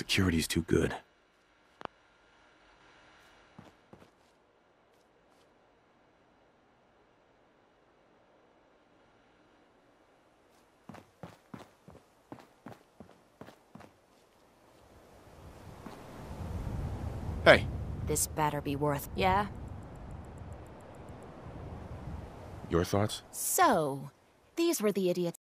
Security's too good. Hey. This better be worth... Yeah? Your thoughts? So, these were the idiots.